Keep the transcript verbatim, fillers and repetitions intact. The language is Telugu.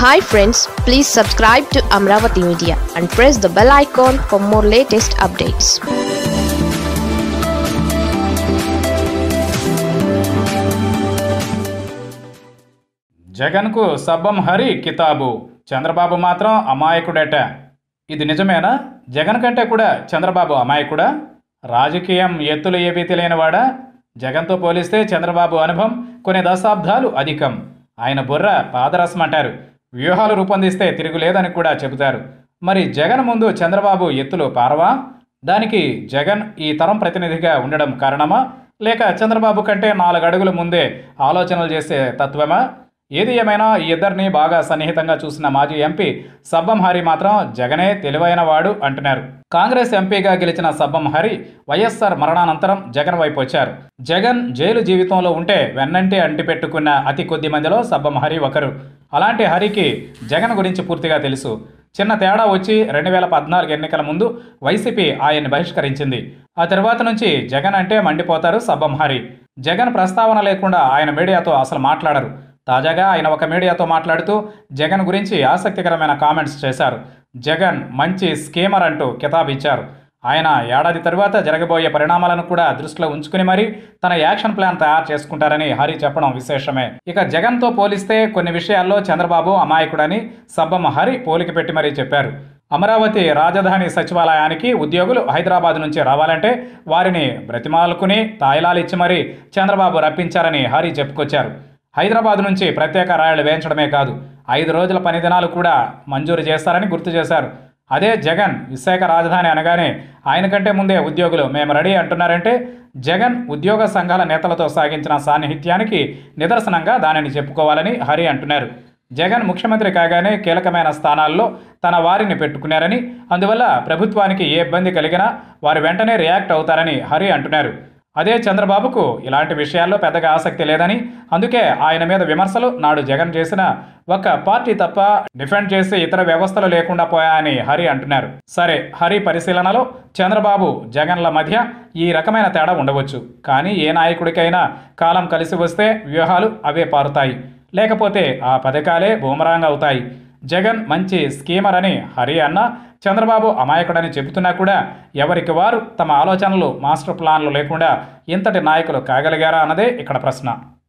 Hi friends, please subscribe to Amravati Media and press the bell icon for more latest updates. జగన్కు సబ్బం హరి కితాబు, చంద్రబాబు మాత్రం అమాయకుడట. ఇది నిజమేనా? జగన్ కంటే కూడా చంద్రబాబు అమాయకుడా? రాజకీయం ఎత్తులు ఏవీ తెలియనివాడా? జగన్తో పోలిస్తే చంద్రబాబు అనుభవం కొన్ని దశాబ్దాలు అధికం. ఆయన బుర్ర పాదరసం అంటారు. వ్యూహాలు రూపొందిస్తే తిరుగులేదని కూడా చెబుతారు. మరి జగన్ ముందు చంద్రబాబు ఎత్తులు పారవా? దానికి జగన్ ఈ తరం ప్రతినిధిగా ఉండడం కారణమా, లేక చంద్రబాబు కంటే నాలుగు అడుగుల ముందే ఆలోచనలు చేసే తత్వమా? ఏది ఏమైనా ఈ ఇద్దరిని బాగా సన్నిహితంగా చూసిన మాజీ ఎంపీ సబ్బం హరి మాత్రం జగనే తెలివైన వాడు అంటున్నారు. కాంగ్రెస్ ఎంపీగా గెలిచిన సబ్బం హరి వైఎస్ఆర్ మరణానంతరం జగన్ వైపు వచ్చారు. జగన్ జైలు జీవితంలో ఉంటే వెన్నంటి అంటిపెట్టుకున్న అతి కొద్ది మందిలో సబ్బం హరి ఒకరు. అలాంటి హరికి జగన్ గురించి పూర్తిగా తెలుసు. చిన్న తేడా వచ్చి రెండు వేల పద్నాలుగు ఎన్నికల ముందు వైసీపీ ఆయన్ని బహిష్కరించింది. ఆ తర్వాత నుంచి జగన్ అంటే మండిపోతారు సబ్బం హరి. జగన్ ప్రస్తావన లేకుండా ఆయన మీడియాతో అసలు మాట్లాడరు. తాజాగా ఆయన ఒక మీడియాతో మాట్లాడుతూ జగన్ గురించి ఆసక్తికరమైన కామెంట్స్ చేశారు. జగన్ మంచి స్కీమర్ అంటూ కితాబు ఇచ్చారు. ఆయన ఏడాది తరువాత జరగబోయే పరిణామాలను కూడా దృష్టిలో ఉంచుకుని మరీ తన యాక్షన్ ప్లాన్ తయారు చేసుకుంటారని హరి చెప్పడం విశేషమే. ఇక జగన్తో పోలిస్తే కొన్ని విషయాల్లో చంద్రబాబు అమాయకుడని సబ్బం హరి పోలిక పెట్టి మరీ చెప్పారు. అమరావతి రాజధాని సచివాలయానికి ఉద్యోగులు హైదరాబాద్ నుంచి రావాలంటే వారిని బ్రతిమాలుకుని తాయిలాలు ఇచ్చి మరీ చంద్రబాబు రప్పించారని హరి చెప్పుకొచ్చారు. హైదరాబాద్ నుంచి ప్రత్యేక రాయలు వేయించడమే కాదు, ఐదు రోజుల పని దినాలు కూడా మంజూరు చేస్తారని గుర్తు చేశారు. అదే జగన్ విశాఖ రాజధాని అనగానే ఆయన కంటే ముందే ఉద్యోగులు మేము రెడీ అంటున్నారంటే జగన్ ఉద్యోగ సంఘాల నేతలతో సాగించిన సాన్నిహిత్యానికి నిదర్శనంగా దానిని చెప్పుకోవాలని హరి అంటున్నారు. జగన్ ముఖ్యమంత్రి కాగానే కీలకమైన స్థానాల్లో తన వారిని పెట్టుకున్నారని, అందువల్ల ప్రభుత్వానికి ఏ ఇబ్బంది కలిగినా వారు వెంటనే రియాక్ట్ అవుతారని హరి అంటున్నారు. అదే చంద్రబాబుకు ఇలాంటి విషయాల్లో పెద్దగా ఆసక్తి లేదని, అందుకే ఆయన మీద విమర్శలు నాడు జగన్ చేసిన ఒక పార్టీ తప్ప డిఫెండ్ చేసే ఇతర వ్యవస్థలు లేకుండా పోయాయని హరి అంటున్నారు. సరే, హరి పరిశీలనలో చంద్రబాబు జగన్ల మధ్య ఈ రకమైన తేడా ఉండవచ్చు. కానీ ఏ నాయకుడికైనా కాలం కలిసి వస్తే వ్యూహాలు అవే పారుతాయి, లేకపోతే ఆ పథకాలే బూమరాంగ్ అవుతాయి. జగన్ మంచి స్కీమర్ అని హరి అన్నా, చంద్రబాబు అమాయకుడని చెబుతున్నా కూడా ఎవరికి వారు తమ ఆలోచనలు మాస్టర్ ప్లాన్లు లేకుండా ఇంతటి నాయకులు కాగలిగారా అన్నదే ఇక్కడ ప్రశ్న.